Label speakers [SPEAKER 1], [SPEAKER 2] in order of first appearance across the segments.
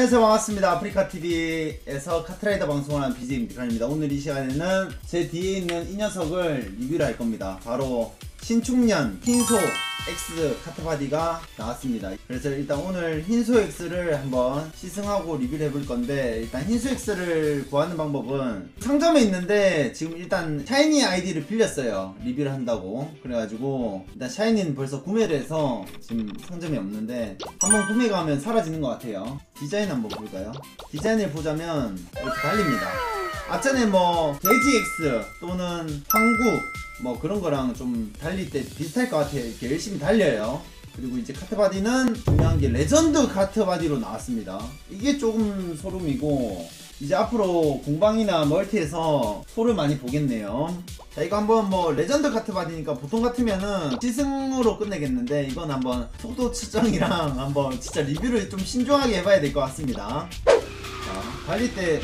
[SPEAKER 1] 안녕하세요, 반갑습니다. 아프리카TV에서 카트라이더 방송을 하는 BJ 임디칸입니다. 오늘 이 시간에는 제 뒤에 있는 이 녀석을 리뷰를 할 겁니다. 바로 신축년 흰소 X 카트바디가 나왔습니다. 그래서 일단 오늘 흰소 X를 한번 시승하고 리뷰를 해볼 건데, 일단 흰소 X를 구하는 방법은 상점에 있는데 지금 일단 샤이니 아이디를 빌렸어요, 리뷰를 한다고. 그래가지고 일단 샤이니는 벌써 구매를 해서 지금 상점에 없는데 한번 구매가 하면 사라지는 것 같아요. 디자인 한번 볼까요? 디자인을 보자면 이렇게 달립니다. 아전에 뭐 돼지 X 또는 황구 뭐 그런 거랑 좀 달릴 때 비슷할 것 같아요. 이렇게 열심히 달려요. 그리고 이제 카트바디는 중요한 게 레전드 카트바디로 나왔습니다. 이게 조금 소름이고, 이제 앞으로 공방이나 멀티에서 소를 많이 보겠네요. 자, 이거 한번 뭐 레전드 카트바디니까 보통 같으면은 시승으로 끝내겠는데, 이건 한번 속도 측정이랑 한번 진짜 리뷰를 좀 신중하게 해봐야 될 것 같습니다. 자, 달릴 때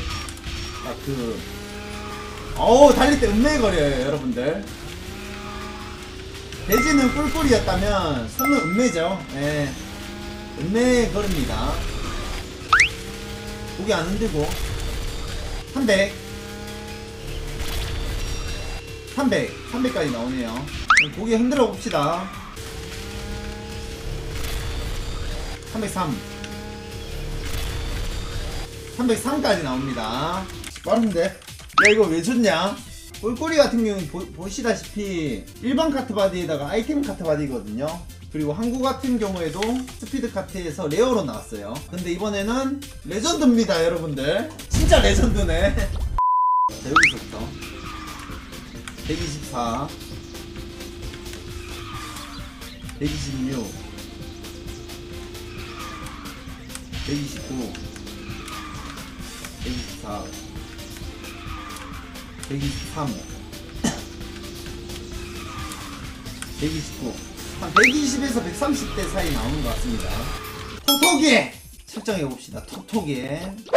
[SPEAKER 1] 달릴 때 음매거려요, 여러분들. 돼지는 꿀꿀이었다면 손은 음매죠. 예. 음매 걸음니다. 고개 안 흔들고 300까지 나오네요. 고개 흔들어 봅시다. 303까지 나옵니다. 빠른데? 야, 이거 왜 줬냐? 꿀꿀이 같은 경우는 보시다시피 일반 카트바디에다가 아이템 카트바디거든요. 그리고 한국 같은 경우에도 스피드 카트에서 레어로 나왔어요. 근데 이번에는 레전드입니다, 여러분들. 진짜 레전드네. 자, 여기서부터 124, 126, 129, 124, 123, 129, 한 120에서 130대 사이 나오는 것 같습니다. 톡톡이 설정해봅시다. 톡톡이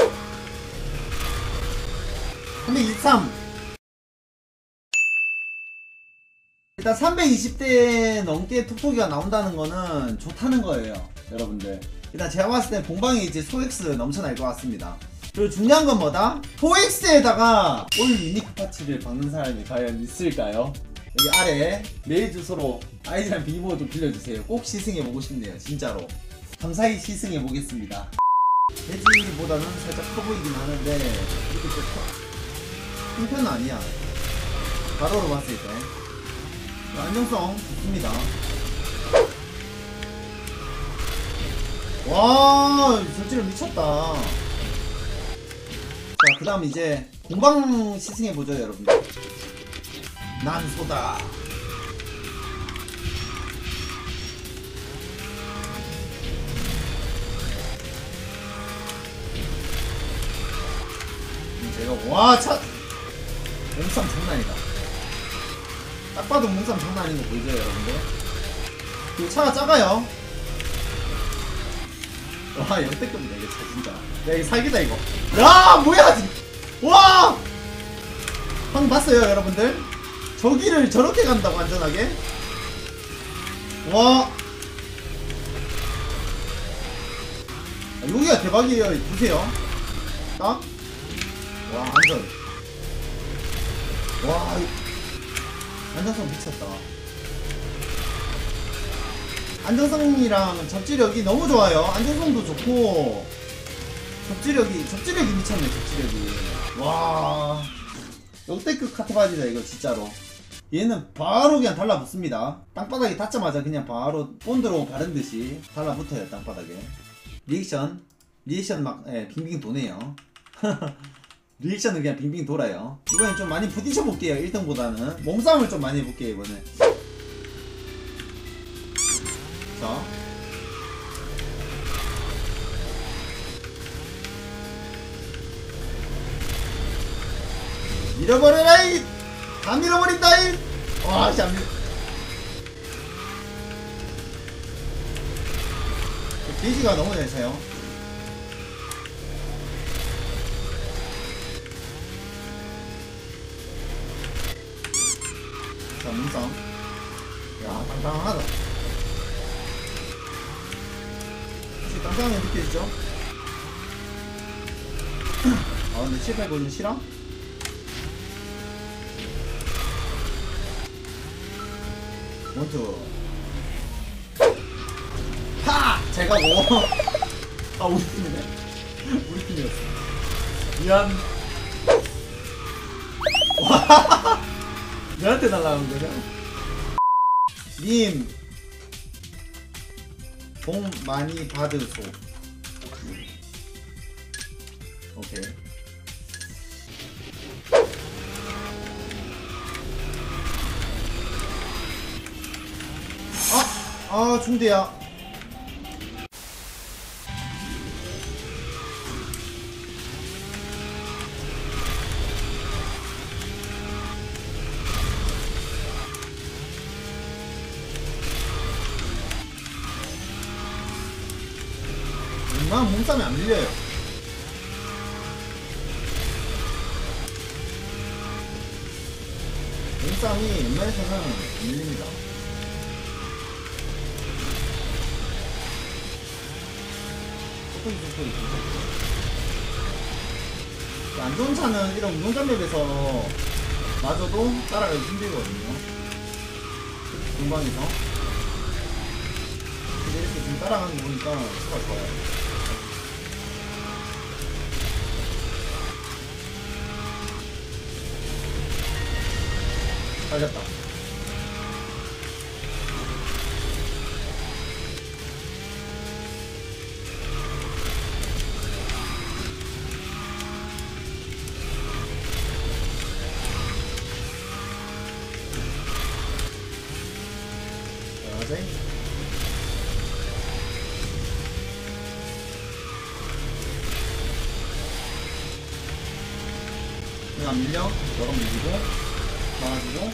[SPEAKER 1] 323. 일단 320대 넘게 톡톡이가 나온다는 거는 좋다는 거예요, 여러분들. 일단 제가 봤을 때 공방에 이제 소엑스 넘쳐날 것 같습니다. 그리고 중요한 건 뭐다? 4X에다가 올 유니크 파츠를 박는 사람이 과연 있을까요? 여기 아래 메일 주소로 아이디랑 비밀번호 좀 빌려주세요. 꼭 시승해보고 싶네요, 진짜로. 감사히 시승해보겠습니다. 돼지보다는 살짝 커 보이긴 하는데 이렇게 좀 큰 편은 아니야, 가로로 봤을 때. 안정성 좋습니다. 와, 절제를 미쳤다. 자, 그 다음 이제 공방 시승해보죠, 여러분들. 난 소다. 제가 몸싸움 장난이다. 딱 봐도 몸싸움 장난 아닌 거 보이죠, 여러분들? 그리고 차가 작아요. 와, 역대급이다 이거 진짜. 야, 이거 사기다 이거. 야, 뭐야! 와! 방금 봤어요, 여러분들? 저기를 저렇게 간다고, 안전하게? 와! 여기가 대박이에요. 보세요. 딱? 와, 안전. 와, 안전성 미쳤다. 안정성이랑 접지력이 너무 좋아요. 안정성도 좋고 접지력이 미쳤네. 접지력이. 와, 역대급 카트바디다 이거 진짜로. 얘는 바로 그냥 달라붙습니다. 땅바닥에 닿자마자 그냥 바로 본드로 바른듯이 달라붙어요, 땅바닥에. 리액션 막 빙빙 도네요. 리액션은 그냥 빙빙 돌아요. 이번엔 좀 많이 부딪혀볼게요. 1등보다는 몸싸움을 좀 많이 해볼게요, 이번에. 자, 밀어버려라이! 다 밀어버린다이! 와, 씨, 안 밀어. 게이지가 너무 잘 차요. 자, 몸싸움. 야, 당당하다. 당당하게 느껴지죠? 아 근데 7, 8 골든 싫어? 원투 파! 잘 가고. 아 우리 팀이네. 우리 팀이었어. 미안. 와 내한테 날라간 거냐? 님 복 많이 받으소. 오케이. 아 중대야. 웬만한 몸싸움이 안 밀려요. 몸싸움이 웬만해서는 안 밀립니다. 안 좋은 차는 이런 운동장맵에서 마저도 따라가기 힘들거든요. 공방에서. 근데 이렇게 지금 따라가는 거 보니까 차가 좋아요. 달렸다. 자자이. 그냥 안 밀려? 너가 밀리고 막아주고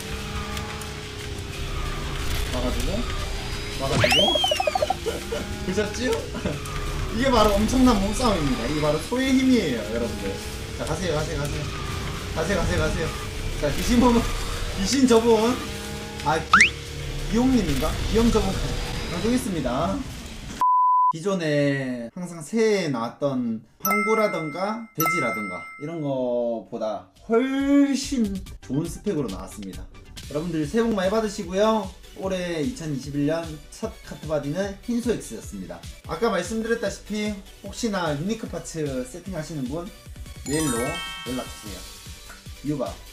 [SPEAKER 1] 막아주고 보셨지요? 이게 바로 엄청난 몸싸움입니다. 이게 바로 소의 힘이에요 여러분들. 자 가세요. 자 귀신 저분 기용님인가? 기용 저분 방송했습니다. 기존에 항상 새해에 나왔던 황구라던가 돼지라던가 이런 거보다 훨씬 좋은 스펙으로 나왔습니다. 여러분들 새해 복 많이 받으시고요. 올해 2021년 첫 카트바디는 흰소엑스였습니다. 아까 말씀드렸다시피 혹시나 유니크 파츠 세팅하시는 분 메일로 연락주세요. 유바